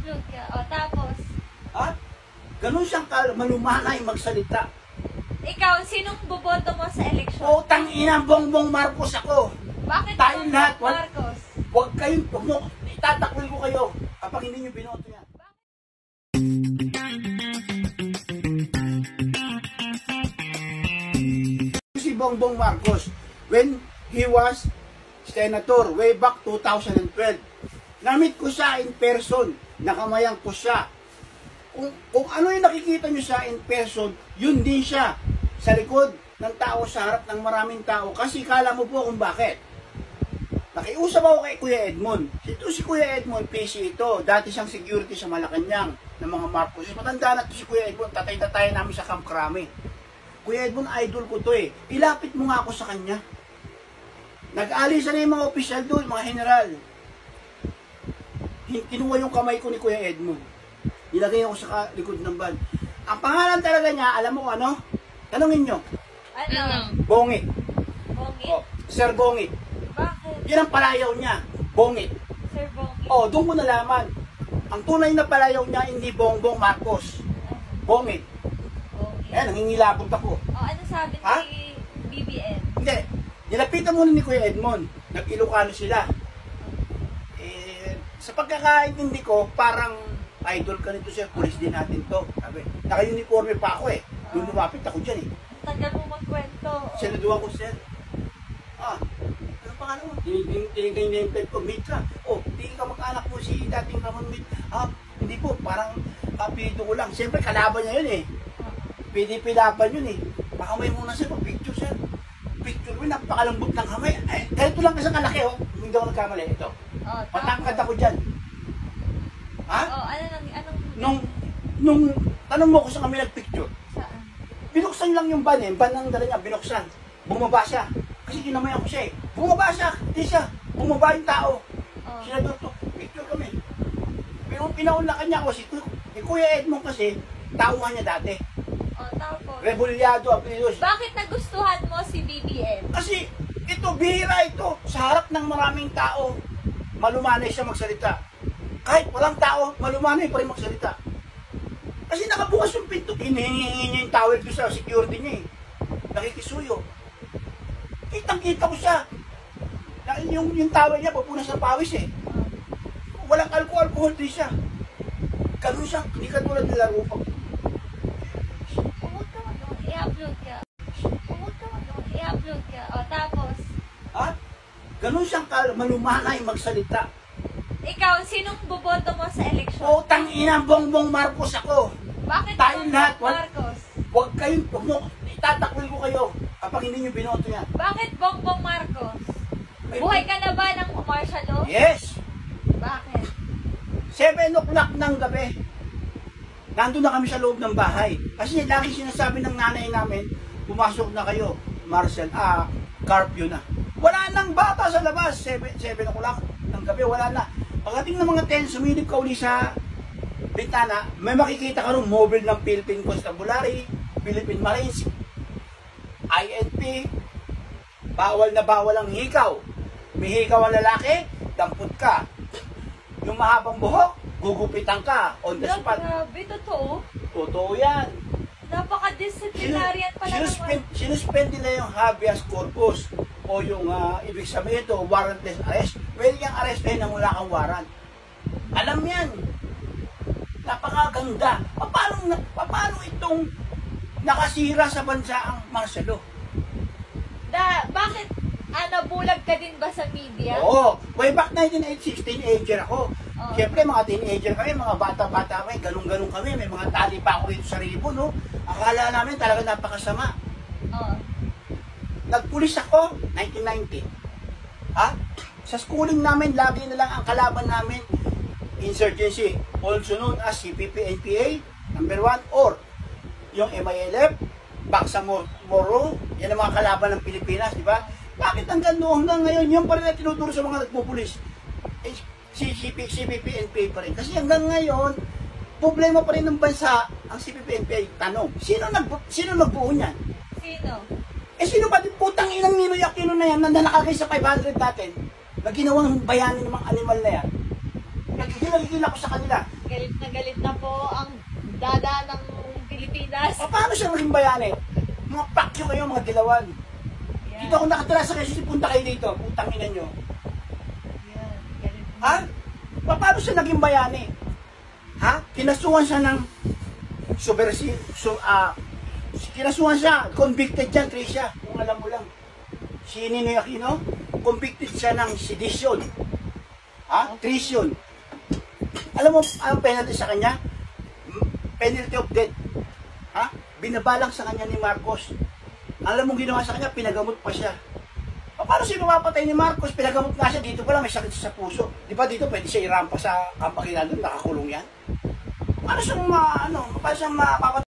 i-upload ka. O, tapos, Ha? Ganun siyang malumanay magsalita. ikaw, sinong boboto mo sa eleksyon? Putang ina, Bongbong Marcos ako. Bakit Tayong lahat, Marcos? Huwag kayong, itatakwil ko kayo kapag hindi nyo binoto yan. Si Bongbong Marcos, when he was senator way back 2012, namit ko siya in person, nakamayang ko siya. Kung ano yung nakikita nyo siya in person, yun din siya sa likod ng tao, sa harap ng maraming tao. Kasi kala mo po kung bakit. Nakiusap ako kay Kuya Edmond. Ito si Kuya Edmond, PC ito. Dati siyang security sa Malacanang ng mga Marcos. Matanda na ito si Kuya Edmond. Tatay-tatay namin sa Camp Crame. Kuya Edmond, idol ko to eh. Ilapit mo nga ako sa kanya. Nag-alisa na yung mga opisyal doon, mga general. Kinuha yung kamay ko ni Kuya Edmond. Nilagay ako sa likod ng van. Ang pangalan talaga niya, alam mo ano? Tanungin nyo. Ano? Bongit. Bongit? Oh, Sir Bongit. Bakit? Yan ang palayaw niya. Bongit. Sir Bongit? Oh, doon ko nalaman. Ang tunay na palayaw niya, hindi Bongbong Marcos. Bongit. Bongit. Ayan, nangingilabot ako. O, ano sabi Ha? ni BBM? Hindi. Nilapitan muna ni Kuya Edmond. Nag-Ilocano sila. Sa pagkakaintindi ko, parang idol ka nito sir, pulis din natin to. Sabi, naka-uniforme pa ako eh. Nung lumapit ako dyan eh. Ang tagal mo magkwento. Sinuduan ko sir. Ano pangalan mo? Tinigay na yung plate ko, Mitra. Oh, hindi ka mag-anak mo si dating Ramon Mitra. Hindi po, parang kapito ko lang. Siyempre, kalaban niya yun eh. Pinipilaban yun eh. Baka may muna sir, picture sir. Picture mo, napakalambot ng kamay. Eh, ganito lang kasi kalaki oh. Hindi ako nagkamali. Ito. Oh, Patangkad ako dyan. Ha? Oh, anong... Nung tanong mo ko sa kami nagpicture, Saan? binuksan lang yung van eh. Van ang dala niya, binuksan. Bumaba siya. Kasi kinamayan ko siya eh. Bumaba siya. Hindi siya. Bumaba yung tao. Oh. Sinador to. Picture kami. Pero pinaunlakan niya ako si Kuya Edmond kasi, tauhan niya dati. Oh, tapos... Rebulyado, apelidos. Bakit nagustuhan mo si BBM? Kasi ito, bihira ito. Sa harap ng maraming tao, malumanay siya magsalita. Kahit walang tao, malumanay pa rin magsalita. Kasi nakabukas yung pinto, hinihingi niya yung towel ko sa security niya eh. Nakikisuyo. Kitang-kita ko siya. Yung towel niya, papunas ng pawis eh. Walang alcohol din siya. Ganun siya, hindi ka tulad nila Rupang. Huwag ka i-upload ka. Huwag ka i-upload ka. O, tapos, Ha? Ganun siyang malumanay magsalita. ikaw, sinong boboto mo sa eleksyon? Putang ina, Bongbong Marcos ako. Bakit Tayong lahat, Marcos? Huwag kayong, itatakwil ko kayo kapag hindi nyo binoto yan. Bakit Bongbong Marcos? Buhay ka na ba ng martial law? Yes! Bakit? 7 o'clock ng gabi. Nandun na kami sa loob ng bahay. Kasi lagi sinasabi ng nanay namin, pumasok na kayo, martial, curfew na. Wala nang bata sa labas, 7 o'clock ng gabi, wala na. Pagdating ng mga 10, sumilip ka uli sa bintana, may makikita ka rin mobile ng Philippine Constabulary, Philippine Marines, INP, bawal na bawal ang hikaw. May hikaw ang lalaki, dampot ka. Yung mahabang buhok, gugupitan ka on the spot. Grabe, totoo. Totoo yan. Napaka-disciplinarian pala naman. Sinuspend nila yung habeas corpus o yung ibig sabihin ito, warrantless arrest. Pwede kang arrestin na wala kang warrant. Alam yan. Napakaganda. Paano itong nakasira sa bansa ang martial law? Bakit bulag ka din ba sa media? Oo. Way back 1986, teenager ako. Oh. Siyempre, mga teenager kami, mga bata-bata kami, ganun-ganun kami. May mga tali pa ako dito sa ribo, no? Akala namin talaga napakasama. Oo. Nagpulis ako, 1990. Sa schooling namin, lagi na lang ang kalaban namin, insurgency, also known as CPP-NPA, number 1, or yung MILF, Bangsamoro, yan ang mga kalaban ng Pilipinas, di ba? Bakit hanggang noong ngayon, yan pa rin na tinuturo sa mga nagpupulis? CPP-NPA pa rin. Kasi hanggang ngayon, problema pa rin ng bansa ang CPP-NPA. Tanong, sino nagbuo niyan? Sino? Sino ba din putang inang Ninoy Aquino na yan na nakakay sa 500 natin na ginawang bayani ng mga animal na yan? Nagigil ako sa kanila. galit na po ang dada ng Pilipinas. Paano siya maging bayani? Mga pakyo kayo, mga dilawan. Yan. Dito ako nakatira sa Quezon, punta kayo dito. Putang ina nyo. Yan, galit na. Ha? Paano siya naging bayani? Ha? Kinasuhan siya ng kinasuhan siya, convicted siya, Tricia, kung alam mo lang. Si Ninoy Aquino, convicted siya ng sedition. Ha? Treason. Alam mo, ang penalty sa kanya? Penalty of death. Ha? Binabalang sa kanya ni Marcos. Alam mo ginawa sa kanya, pinagamot pa siya. Paano siya mapapatay ni Marcos? Pinagamot nga siya, dito pala may sakit sa puso. Di ba dito pwede siya irampa sa kampakilan doon, nakakulong yan? Paano siya mapapatay?